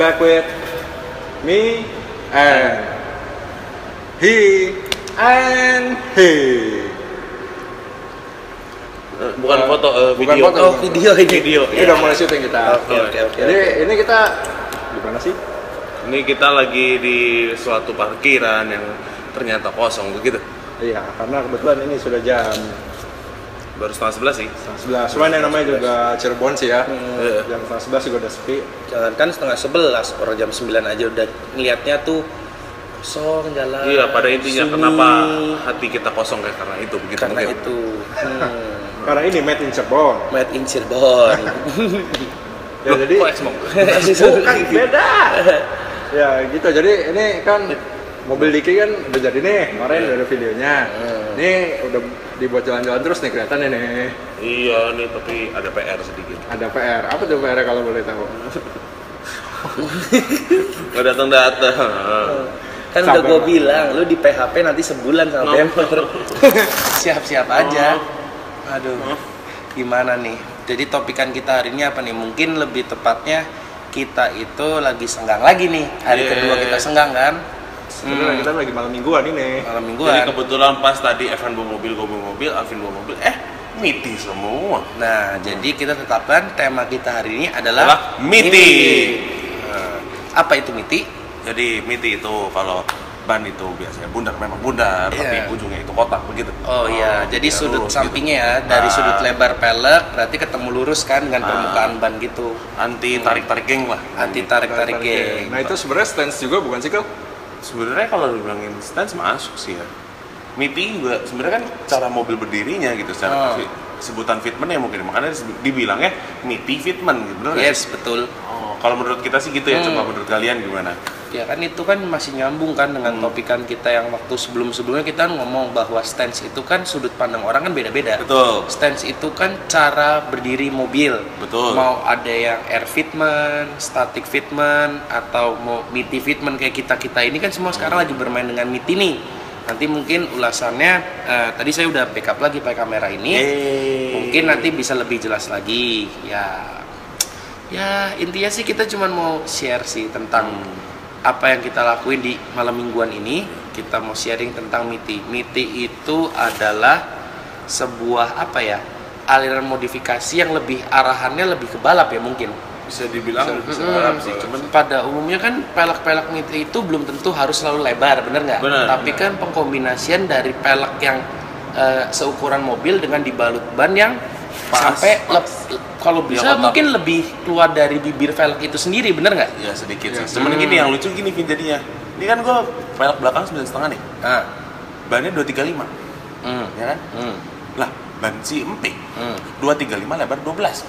back with me and he and he. Bukan foto, bukan video. foto. Oh, video ini. Video. Ini udah mulai syuting kita. Oke. Jadi ini kita di mana sih? Ini kita lagi di suatu parkiran yang ternyata kosong begitu. Iya, karena kebetulan ini sudah jam Baru setengah 11 sih. 11. Cuman yang namanya juga Cirebon sih ya. Iya. Jam setengah 11 juga udah sepi. Jangankan setengah 11, orang jam 9 aja udah ngelihatnya tuh kosong jalan. Iya, pada intinya sunyi. kenapa hati kita kosong kayak karena itu begitu Karena mungkin. itu. Karena ini made in Cirebon. Made in Cirebon. Ya Loh, jadi kok X-Mong? bukan beda. Ya gitu. Jadi ini kan mobil Diki kan udah jadi nih, kemarin udah ada videonya. Ini udah dibuat jalan-jalan terus nih kelihatannya nih. Iya nih, tapi ada PR sedikit. Ada PR. Apa tuh PR kalau boleh tahu? Gak datang-datang. Kan Sabar, udah gue Pak. bilang, lu di PHP nanti sebulan sama bemper. Siap-siap aja. Aduh, gimana nih? Jadi topikan kita hari ini apa nih? Mungkin lebih tepatnya kita itu lagi senggang lagi nih. Hari Yeah. kedua kita senggang kan? Sebenarnya kita lagi malam mingguan ini. Malam Jadi mingguan. kebetulan pas tadi Evan bawa mobil, gue bawa mobil, Alvin bawa mobil, miti semua. Nah, jadi kita tetapkan tema kita hari ini adalah miti. Nah, apa itu miti? Jadi miti itu kalau ban itu biasanya bundar, memang bundar, Iya. tapi ujungnya itu kotak begitu. Oh iya, jadi biar sudut lurus sampingnya ya, gitu. dari Nah, sudut lebar pelek berarti ketemu lurus kan dengan permukaan ban gitu. anti tarik-tarik geng lah. Anti tarik-tarik geng. Nah itu sebenarnya stance juga bukan sih kau? Sebenarnya kalau dibilangin stance masuk sih ya. Miti juga sebenarnya kan cara mobil berdirinya gitu, secara sebutan fitment ya mungkin, makanya dibilangnya miti fitment gitu, bener nggak Yes, sih? betul. Oh, kalau menurut kita sih gitu ya, coba menurut kalian gimana? Ya kan itu kan masih nyambung kan dengan topikan kita yang waktu sebelum-sebelumnya kita ngomong bahwa stance itu kan sudut pandang orang kan beda-beda. Betul. Stance itu kan cara berdiri mobil. Betul. Mau ada yang air fitment, static fitment, atau mau miti fitment kayak kita-kita ini kan semua sekarang lagi bermain dengan miti nih. Nanti mungkin ulasannya, tadi saya udah backup lagi pakai kamera ini. Mungkin nanti bisa lebih jelas lagi. Ya intinya sih kita cuma mau share sih tentang apa yang kita lakuin di malam mingguan ini. Kita mau sharing tentang miti. Miti itu adalah sebuah apa ya, aliran modifikasi yang lebih arahannya lebih ke balap ya mungkin. Bisa dibilang bisa balap sih, cuman Pada umumnya kan pelek-pelek miti itu belum tentu harus selalu lebar, bener nggak? Bener, Tapi kan pengkombinasian dari pelek yang seukuran mobil dengan dibalut ban yang Pas, sampai kalau Ya, bisa kotak. mungkin lebih keluar dari bibir velg itu sendiri, bener nggak? ya sedikit Ya. sih. Cuman gini yang lucu gini Vin jadinya. Ini kan gua pelek belakang 9,5 nih. Nah, Bannya 235, ya kan? Lah, ban si empik 235 lebar 12.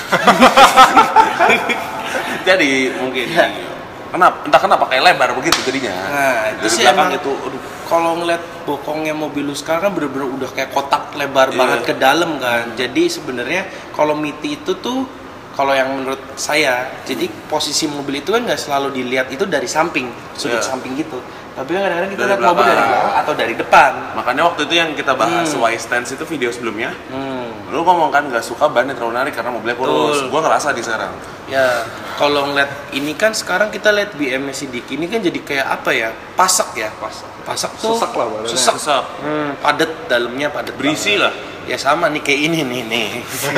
Jadi mungkin entah kenapa kayak lebar begitu jadinya. Nah, itu Dari sih belakang emang itu aduh. kalau ngeliat bokongnya mobil lu sekarang kan bener-bener udah kayak kotak lebar banget ke dalam kan. Jadi sebenarnya kalau miti itu tuh kalau yang menurut saya, jadi posisi mobil itu kan nggak selalu dilihat itu dari samping, sudut Iya. samping gitu. Tapi kan kadang-kadang kita Dari lihat mobil dari belakang. belakang atau dari depan. Makanya waktu itu yang kita bahas why stance itu video sebelumnya. Hmm. Lu ngomong kan nggak suka bannya terlalu narik karena mobilnya kurus. Betul. Gua ngerasa di sekarang. Ya, kalau ngeliat ini kan sekarang kita lihat BM-nya si Diki ini kan jadi kayak apa ya? Pasak ya? Pasak tuh Sesak lah badannya. Sesak. Padet, dalamnya padet. Berisi banget. lah. Ya sama nih kayak ini nih.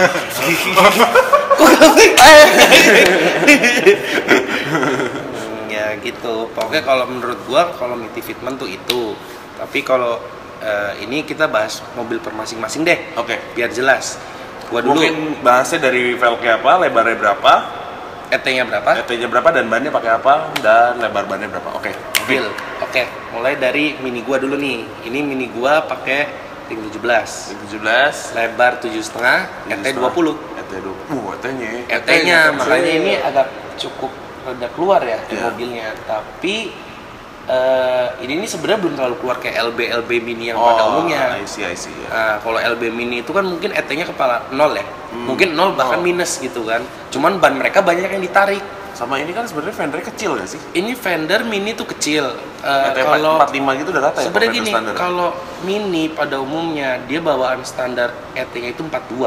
Ya gitu. Pokoknya kalau menurut gua kalau miti fitment tuh itu. Tapi kalau ini kita bahas mobil per masing-masing deh. Oke. Biar jelas. Gua dulu Mungkin bahasnya dari velgnya apa, lebarnya berapa, ET-nya berapa? ET-nya berapa dan bannya pakai apa dan lebar bannya berapa. Oke. Deal. Oke, mulai dari mini gua dulu nih. Ini mini gua pakai ring 17. 17 Lebar 7,5, ET 20. ET 20. ET-nya. ET-nya makanya ini agak cukup rada keluar ya di Iya. mobilnya. Tapi ini sebenarnya belum terlalu keluar kayak LB mini yang pada umumnya. I see. Ya. Nah, kalau LB mini itu kan mungkin ET-nya kepala 0 ya. Mungkin 0 bahkan minus gitu kan. Cuman ban mereka banyak yang ditarik. Sama ini kan sebenarnya fendernya kecil gak sih? Ini fender mini tuh kecil. ET Kalau 45 gitu udah rata ya? sebenarnya fender gini, standar? kalau mini pada umumnya dia bawaan standar ET-nya itu 42.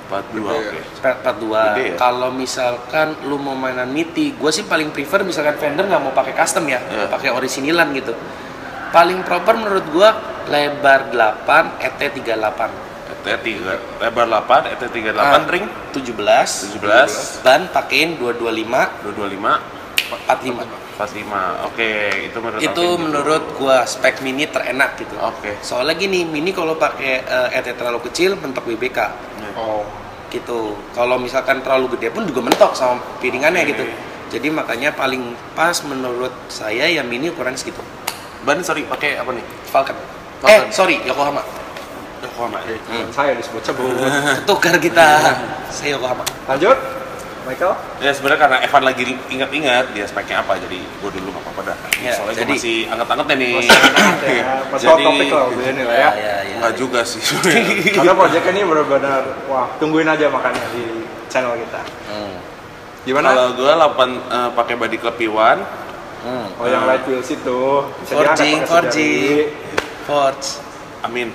42, oke. 42. Gede ya? Kalau misalkan lu mau mainan MITI, gue sih paling prefer misalkan vendor nggak mau pakai custom ya, pakai orisinilan gitu. Paling proper menurut gue lebar 8, ET 38. ET 3, lebar 8, ET 38, ring 17. Ban pakein 225, 225, 45. Oke, itu menurut itu Alvin menurut gua spek mini terenak gitu. Oke. Soalnya gini, mini kalau pakai ET terlalu kecil mentok BBK. Oh. Gitu. Kalau misalkan terlalu gede pun juga mentok sama piringannya gitu. Jadi makanya paling pas menurut saya ya mini ukuran segitu. Ban sorry pakai apa nih? Falcon. Falcon. Sorry, Yokohama. Yokohama. Saya disebut sebut. Tukar kita. Saya Yokohama. Lanjut, Michael. Ya sebenarnya karena Evan lagi ingat-ingat dia speknya apa, jadi gue dulu nggak apa-apa dah. Ya, Soalnya jadi- gue masih anget-angetnya nih. Masih hot topik lah ini lah ya. Nggak juga sih. Karena project ini benar-benar wah, tungguin aja makanya di channel kita. Gimana? Kalau gue 8 pakai body clip P1. Oh yang light wheels itu bisa Forging, diangkat pakai sejari. Forge. Amin.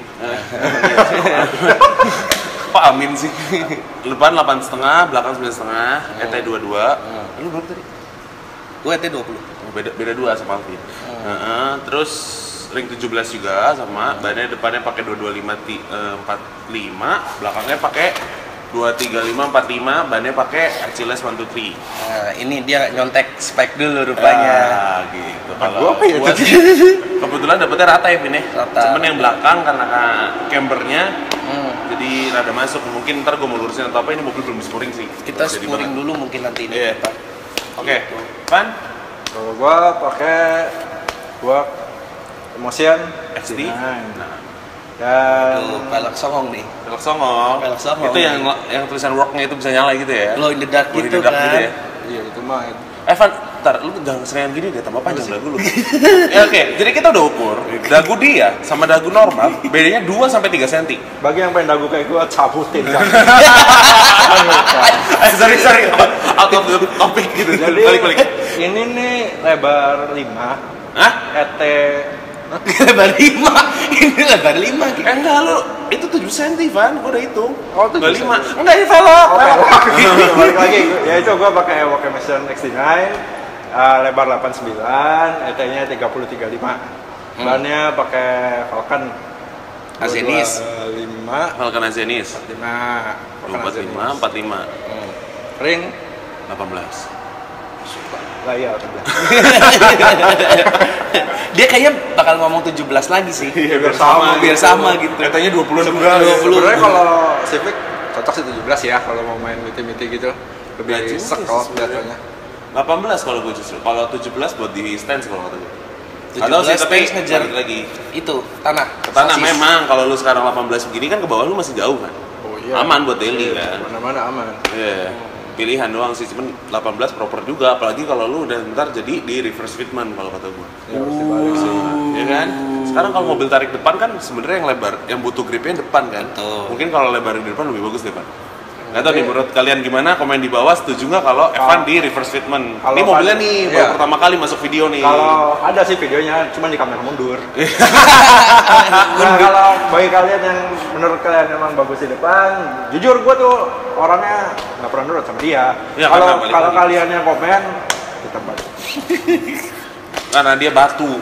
Pak Amin sih. Depan 8,5, belakang 9,5, ET 22. Lu berapa tadi? Gue ET 20. Beda 2 sama Alvin. Terus ring 17 juga sama, bannya depannya pakai 225 45, belakangnya pakai 235 45, bannya pakai Achilles 123. Nah, ini dia nyontek spek dulu rupanya. Gitu. Gua apa ya gua tadi? sih, kebetulan dapetnya rata ya Vin ya. Rata. Cuman yang belakang karena cambernya jadi rada masuk. Mungkin ntar gue mau lurusin atau apa, ini mobil belum di-spuring sih. Kita Jadi spuring banget. dulu mungkin nanti ini. Iya. Oke, Van? Kalau gua pakai Emotion XD? Nah. Dan Tuh, pelek songong nih. Velg songong. Velg songong. Itu yang tulisan worknya itu bisa nyala gitu ya? Glow in the dark Glow in gitu the dark kan. gitu ya? iya itu mah Evan, ntar lu jangan seringan gini deh, tambah panjang dagu lu. Ya oke, jadi kita udah ukur dagu dia sama dagu normal bedanya 2-3 cm. bagi yang pengen dagu kayak gua cabutin kan. Sorry, out of the topic gitu. Jadi Balik. ini nih lebar 5, Hah? ET Lebar 5. Ini lebar 5 gitu. Enggak lu, itu 7 cm Van, gua udah hitung. Oh, 7 Enggak 5. cm. Enggak, ini velg. Balik lagi, ya itu gua pakai Evoque Emotion XD9, lebar 89, ET-nya 30-35. Bannya pakai Falcon Azenis. 5 Falcon Azenis 45 245 ring 18. lah iya Dia kayaknya bakal ngomong 17 lagi sih. Iya, biar sama gitu. Katanya 20 sebenarnya kalau Civic cocok sih 17 ya kalau mau main miti-miti gitu lebih Nggak juga sekel sih sebenarnya. jatuhnya. 18 kalau gue justru. Kalau 17 buat di stance kalau kata gue. 17 Atau sih tapi stance ngejar balik lagi itu tanah. ke tanah Sosis. memang kalau lu sekarang 18 begini kan ke bawah lu masih jauh kan. Oh iya. Aman buat daily Iya, kan. mana-mana aman. Iya. Pilihan doang sih, cuman 18 proper juga, apalagi kalau lu udah ntar jadi di reverse fitment kalau kata gue. Ya mesti balik sih. Ya kan? Sekarang kalau mobil tarik depan kan sebenarnya yang lebar, yang butuh gripnya depan kan. Betul. Mungkin kalau lebar di depan lebih bagus depan. Nggak tahu nih menurut kalian gimana, komen di bawah, setuju nggak kalau Evan di reverse fitment? Kalau Ini mobilnya nih iya. baru pertama kali masuk video nih. Kalau ada sih videonya, cuma di kamera mundur. Nah, kalau bagi kalian yang menurut kalian emang bagus di depan, jujur gue tuh orangnya nggak pernah nurut sama dia. Ya, Kalau karena balik kalau lagi. kalian yang komen, kita balik. Karena dia batu.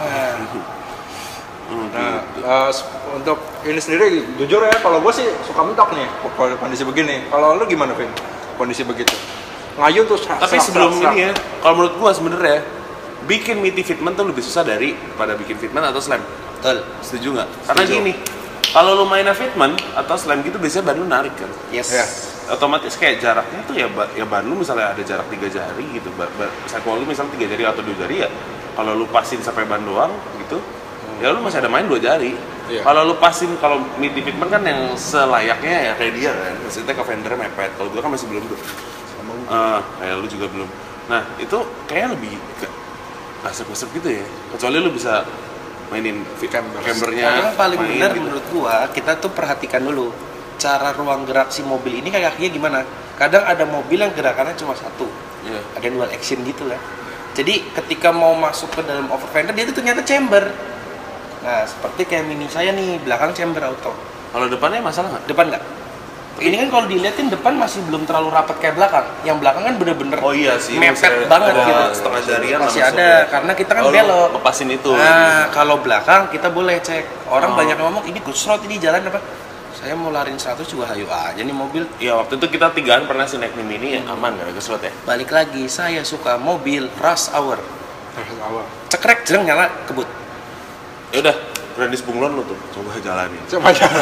Nah, untuk ini sendiri, jujur ya, kalau gue sih suka mentok nih kalau kondisi begini. Kalau lu gimana, Vin? Kondisi begitu? Ngayu tuh Tapi sebelum ini ya, kalau menurut gua sebenarnya bikin MITI fitment tuh lebih susah daripada bikin fitment atau slam. Betul. Setuju nggak? Karena Setuju. gini, kalau lu mainnya fitment atau slam gitu biasanya ban lu narik kan. Yes. Ya. Otomatis kayak jaraknya tuh ya ban lu misalnya ada jarak 3 jari gitu, satu lu misalnya 3 jari atau 2 jari ya. Kalau lu pasin sampai ban doang gitu, ya lu masih ada main 2 jari. Iya. Kalau lu pasin, kalau MITI fitment kan yang selayaknya ya kayak dia kan, maksudnya ke fender mepet. Kalau gua kan masih belum tuh. Kayak lu juga belum. Nah itu kayaknya lebih gasep-gasep gitu ya. Kecuali lu bisa mainin cambernya. Yang paling main benar gitu. menurut gua, kita tuh perhatikan dulu cara ruang gerak si mobil ini kakinya gimana. Kadang ada mobil yang gerakannya cuma satu, Iya. ada yang dual action gitu kan. Jadi ketika mau masuk ke dalam over fender dia tuh ternyata chamber. Nah seperti kayak mini saya nih, belakang chamber auto, Kalau depannya masalah nggak? depan nggak? Ini kan kalau dilihatin depan masih belum terlalu rapat kayak belakang. Yang belakang kan bener-bener Oh iya sih, mepet banget ada gitu. setengah jarian Masih lah ada, masuk. karena kita kan Oh, lu belok. lepasin itu. Nah, kalau belakang kita boleh cek. Orang Oh. banyak ngomong ini kusrot, ini jalan apa? Saya mau larin 100 juga hayu aja nih mobil. Ya waktu itu kita tigaan pernah sih naik Mini aman gak ada keselot ya? Balik lagi, saya suka mobil rush hour. Awal. Cekrek jeng nyala kebut. Ya udah, Grandis Bunglon lu tuh, coba jalanin. Coba jalan.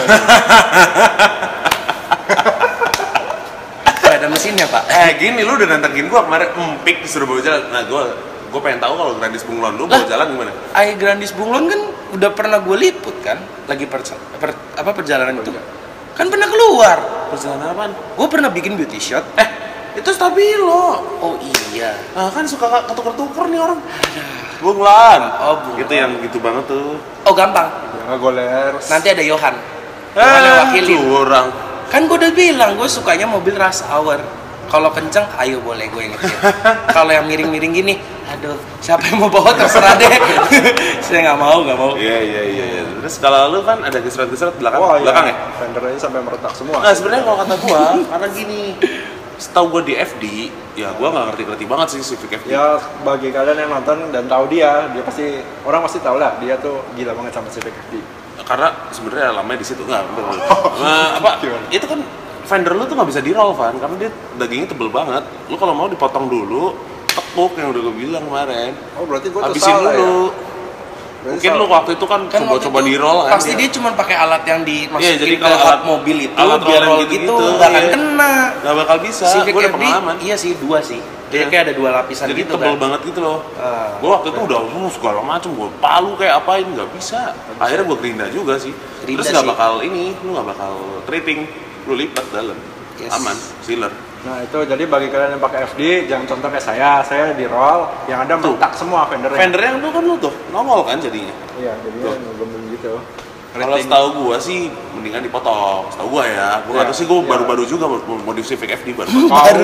Gak ada mesinnya, Pak. Gini lu udah nantangin gua kemarin empik disuruh bawa jalan. Nah, gua pengen tahu kalau Grandis Bunglon lu bawa jalan gimana? Ay Grandis Bunglon kan udah pernah gue liput kan, lagi perjalanan itu. Kan pernah keluar. Perjalanan apaan? Gue pernah bikin beauty shot. Itu stabilo. Oh iya. Nah, kan suka ketuker-tuker nih orang. Bunglon. Oh, Bunglon. Itu yang gitu banget tuh. Oh gampang. Jangan goler. Nanti ada Yohan. Yohan yang wakilin. Curang. Kan gue udah bilang gue sukanya mobil rush hour. Kalau kenceng, ayo boleh gue ingetin. Kalau yang miring-miring gini, aduh, siapa yang mau bawa terserah deh. Saya nggak mau. Iya. Terus kalau lu kan ada gesrot-gesrot belakang, Wah, belakang iya. Fendernya sampai meretak semua. Nah sebenarnya kalau kata gua, karena gini, setahu gua di FD, ya gua nggak ngerti banget sih Civic FD. Ya bagi kalian yang nonton dan tahu dia pasti orang pasti tahu lah dia tuh gila banget sama Civic FD. Karena sebenarnya lamanya di situ nggak. Nah, apa? Gimana? Itu kan fender lu tuh nggak bisa di roll kan, karena dia dagingnya tebel banget. Lu kalau mau dipotong dulu, tekuk yang udah gua bilang kemarin. Oh berarti gua tuh Habisin salah dulu. ya. Berarti Mungkin lu salah. waktu itu kan Waktu coba-coba itu di roll kan. pasti dia cuma pakai alat yang dimasukin Iya, jadi ke kalau hub alat- mobil itu alat biar roll roll yang gitu gitu-gitu, nggak akan iya. kena. Nggak bakal bisa. Civic Gua udah FD, pengalaman. iya sih 2 sih. Jadi Iya. kayak ada 2 lapisan Jadi gitu tebel kan. banget gitu loh. Ah. Gue waktu itu udah segala macem, gue palu kayak apain nggak bisa. Akhirnya gue gerinda juga sih. Gerinda Terus nggak sih. bakal lu nggak bakal treating, lu lipat dalam, Yes. aman, sealer. Nah itu jadi bagi kalian yang pakai FD jangan contoh kayak saya di roll yang ada Tuh. meretak semua fendernya. Fender yang tuh kan lu tuh nongol kan jadinya. Iya jadinya ngembang gitu. Kalau Rating. setahu gue sih mendingan dipotong. Setahu gue ya, gue nggak Iya, tahu sih gue iya. baru-baru juga modif Civic FD baru.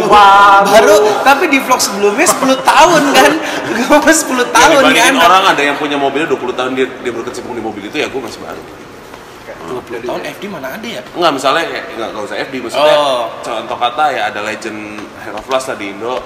baru tapi di vlog sebelumnya 10 tahun kan. Gue 10 tahun nih Dibandingin anak. orang ada yang punya mobilnya 20 tahun dia berkecimpung di mobil itu ya gue masih baru. 20 tahun FD mana ada ya? Enggak, misalnya kayak nggak usah FD, maksudnya Oh. contoh kata ya ada legend Hero Flash lah di Indo.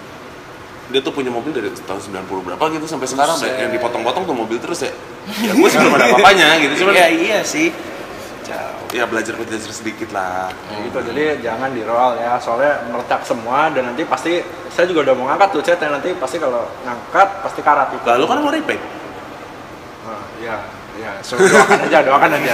Dia tuh punya mobil dari tahun 90 berapa gitu sampai sekarang Buset. yang dipotong-potong tuh mobil terus ya. Ya gue sih belum ada apa-apanya gitu, cuman Iya sih. Jauh. ya belajar sedikit lah. Gitu, jadi jangan di roll ya, soalnya meretak semua dan nanti pasti saya juga udah mau ngangkat tuh chat nanti pasti kalau ngangkat pasti karat itu. Lalu kan mau repaint. Nah, ya, so, doakan aja.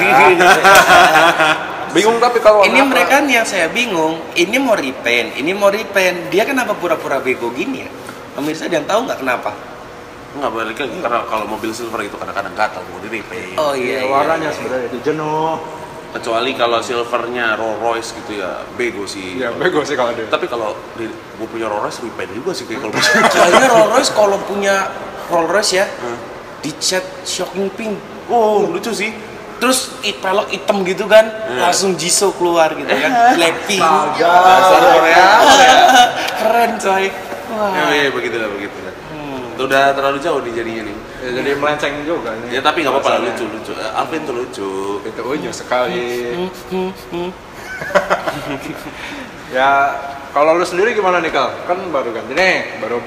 Bingung tapi kalau Ini warna mereka yang saya bingung, ini mau repaint. Dia kenapa pura-pura bego gini ya? Pemirsa ada yang tahu nggak kenapa? Enggak balik lagi karena kalau mobil silver itu kadang-kadang gatal mau di repaint. Oh iya, iya, warnanya iya. sebenarnya itu jenuh. Kecuali kalau silvernya Rolls Royce gitu ya bego sih. Iya, bego sih kalau dia. Tapi kalau gue punya Rolls Royce repaint juga sih kayak kalau Kayaknya Rolls Royce kalau punya Rolls Royce ya, dicat shocking pink. Oh, lucu sih. Terus pelek hitam gitu kan, langsung Jisoo keluar gitu kan, Blackpink. Dasar Korea. Keren coy. Wah. Ya, begitulah. Itu udah terlalu jauh nih jadinya nih. Ya, jadi melenceng juga nih. Ya tapi nggak apa-apa lah, Rasanya. lucu. Alvin tuh lucu. Itu unyu sekali. Ya, kalau lu sendiri gimana nih Kal? Kan baru ganti nih, baru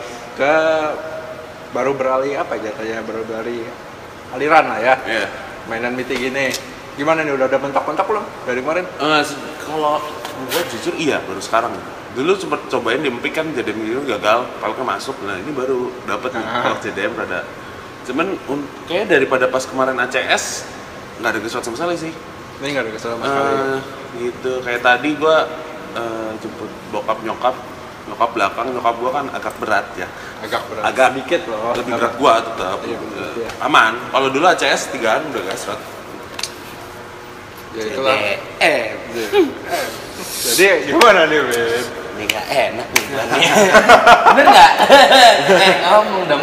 beralih apa jatuhnya? Baru beralih aliran lah ya. Iya. Mainan MITI gini. Gimana nih udah ada bentak-bentak belum dari kemarin? Kalau gue jujur iya baru sekarang. Dulu sempet cobain di Empik kan JDM itu gagal, peleknya masuk. Nah ini baru dapet nih pelek JDM rada. Cuman kayak daripada pas kemarin ACS nggak ada gesrot sama sekali sih. Ini nggak ada kesalahan sama sekali. Gitu kayak tadi gue jemput bokap nyokap belakang, nyokap gue kan agak berat ya. Agak berat. Agak dikit loh. lebih berat gue tetap. Iya, berat, iya. Aman. Kalau dulu ACS 3an udah gesrot. Ya itulah. JDM. Jadi gimana nih, Ben? Ini nggak enak nih bilangnya. Bener nggak? Ngomong dong.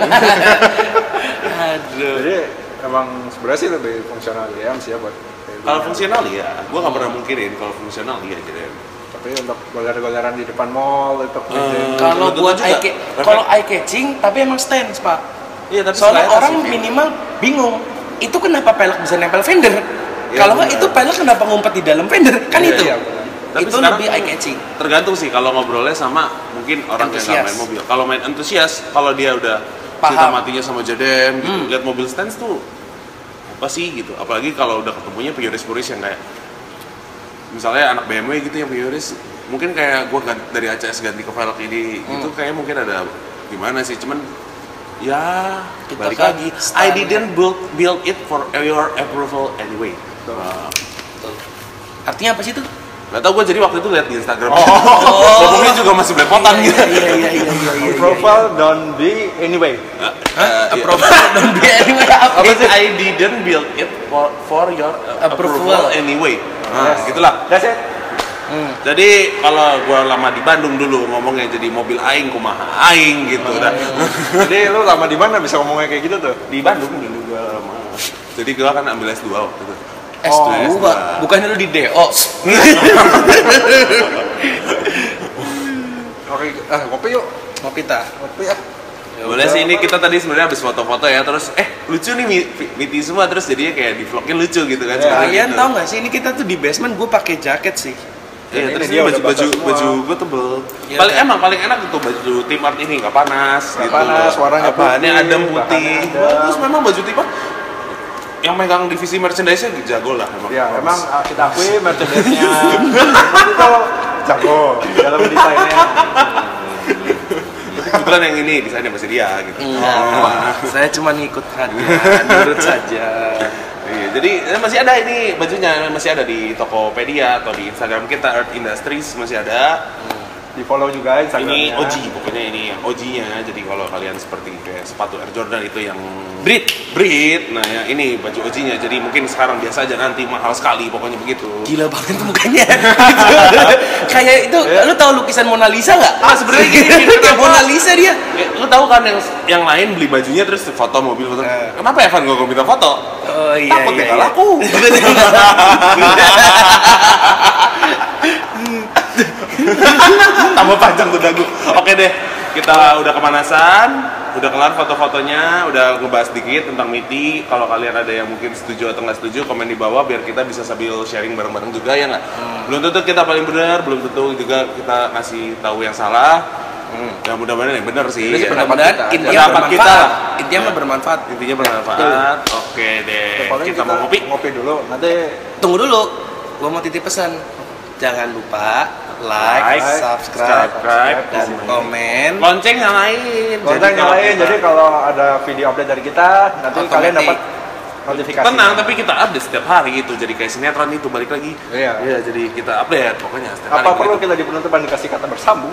Aduh. Jadi emang sebenarnya sih lebih fungsional ya sih ya buat. Kalau fungsional ya, gue nggak pernah mungkirin kalau fungsional iya JDM. Tapi untuk goler-goleran di depan mall itu Kalau Betul buat juga. kalau eye catching, tapi emang stance pak. Iya, tapi Soalnya selain orang asif, ya. minimal bingung. Itu kenapa pelek bisa nempel fender? Iya, Kalau nggak benar. itu pelek kenapa ngumpet di dalam fender? Kan Iya, itu. iya, benar. Tapi itu sekarang lebih eye catching. tergantung sih kalau ngobrolnya sama mungkin orang yang nggak Antusias. main mobil. Kalau main antusias, kalau dia udah Paham. cinta matinya sama Jadem gitu, lihat mobil stance tuh apa sih gitu. Apalagi kalau udah ketemunya puris yang kayak misalnya anak BMW gitu yang puris, mungkin kayak gue dari ACS ganti ke velg ini itu kayak mungkin ada gimana sih, cuman ya Kita balik kan lagi. I standar. didn't build it for your approval anyway. Nah, Betul. Artinya apa sih itu? gak tau, gue jadi waktu itu lihat di Instagram. Ngomongnya juga masih belepotan gitu. Iya. Approval don't be anyway. Approval don't be anyway. Apa sih? I didn't build it for your approval anyway. Nah, Yes. gitulah. That's it. Jadi kalau gue lama di Bandung dulu ngomongnya jadi mobil aing kumaha aing gitu dah. Jadi lu lama di mana bisa ngomongnya kayak gitu tuh? Di Bandung dulu gue lama. Jadi gue kan ambil S2 waktu itu. S2, bukannya lu di DO? Oke, ngopi yuk. Ngopi ta? Ngopi ya. Boleh sih, ini kita tadi sebenarnya habis foto-foto ya, terus lucu nih Miti semua, terus jadinya kayak di vlognya lucu gitu kan. Ya, Kalian gitu. tahu nggak sih ini kita tuh di basement gue pakai jaket sih. Iya, Ini terus dia ini udah basah semua. baju gue tebel. Iya, Paling kan? paling enak itu baju tim art ini nggak panas Nggak gitu. panas, warnanya bahannya putih, adem putih. bahannya adem. Bagus memang baju tim art. Yang megang divisi merchandise-nya jago lah emang. Ya, emang kita akui merchandise-nya itu jago dalam desainnya. Kebetulan yang ini desainnya masih dia gitu. Saya cuma ngikut aja, nurut saja. Iya, jadi masih ada ini bajunya, masih ada di Tokopedia atau di Instagram kita Earth Industries masih ada. Di follow juga Instagramnya. Ini OG, pokoknya ini yang OG-nya. Jadi kalau kalian seperti kayak sepatu Air Jordan itu yang Brit. Nah, ya ini baju OG-nya. Jadi mungkin sekarang biasa aja, nanti mahal sekali, pokoknya begitu. Gila banget tuh mukanya. Kayak itu, lu tahu lukisan Mona Lisa nggak? Sebenarnya gini, Kayak Mona Lisa dia. Lu tahu kan yang lain beli bajunya terus foto mobil foto. Kenapa Evan gak minta foto? Oh iya. Takut iya, nggak iya. laku. Tambah panjang tuh dagu. Oke deh, kita udah kemanasan, udah kelar foto-fotonya, udah ngebahas dikit tentang Miti. Kalau kalian ada yang mungkin setuju atau nggak setuju, komen di bawah biar kita bisa sambil sharing bareng-bareng juga ya nggak. Belum tentu kita paling benar, belum tentu juga kita ngasih tahu yang salah. Ya mudah-mudahan yang benar sih. Ini sih Ya. pendapat Mudah-mudahan kita aja. intinya Pendapat kita. bermanfaat. Intinya mah bermanfaat. Intinya bermanfaat. Oke deh, Paling kita mau ngopi. Ngopi dulu. Nanti Tunggu dulu, gua mau titip pesan. Jangan lupa like, subscribe, dan komen. Lonceng nyalain. konten yang lain. Jadi kalau ada video update dari kita, nanti Otomatis. kalian dapat notifikasi. tenang, tapi kita update setiap hari itu. Jadi kayak sinetron itu balik lagi. Iya. Iya, jadi kita update pokoknya setiap Apa hari. perlu gitu. kita di penutupan dikasih kata bersambung?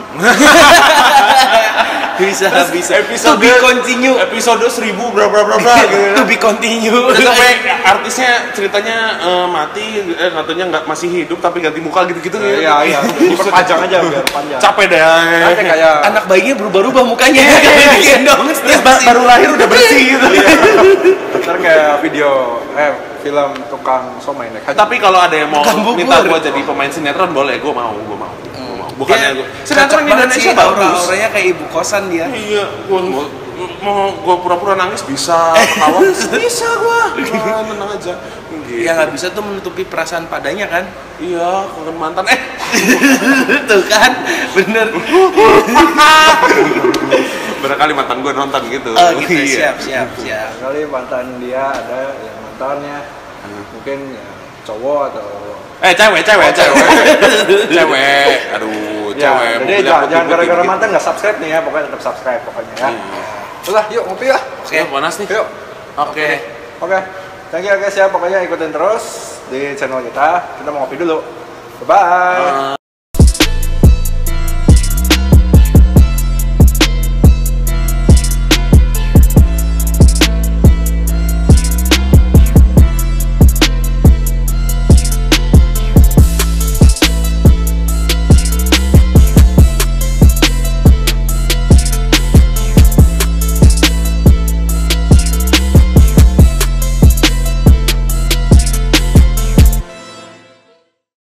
Bisa. Episode To be continue. Episode 1000 berapa gitu. To be continue. Terus sampai artisnya ceritanya mati, katanya nggak masih hidup tapi ganti muka gitu-gitu. Iya. Diperpanjang aja biar panjang. Capek deh. Nanti kayak Anak bayinya berubah-ubah mukanya. Gendong. Terus baru lahir udah bersih gitu. ntar kayak video film tukang somai naik haji. Tapi kalau ada yang mau Bukan bubur. minta gua jadi pemain sinetron boleh, gua mau. Bukannya gua. Sinetron Sinetron di Indonesia bagus. Auranya kayak ibu kosan dia. Iya, gua pura-pura nangis bisa, ketawa bisa gua. Nah, tenang aja. Gitu. Yang nggak bisa tuh menutupi perasaan padanya kan? Iya, kangen mantan. Tuh kan, bener. Barangkali mantan gua nonton gitu. Oh gitu, Iya. siap. kali mantan dia ada yang mantannya mungkin ya cowok atau Cewek. Aduh, ya, cewek. jadi mobilnya jangan putih-putih gara-gara gitu. mantan nggak subscribe nih ya, pokoknya tetap subscribe pokoknya ya. Udah, yuk ngopi ya. Oke, panas nih. Yuk. Oke. Oke. Thank you guys ya, pokoknya ikutin terus di channel kita. Kita mau ngopi dulu. Bye bye.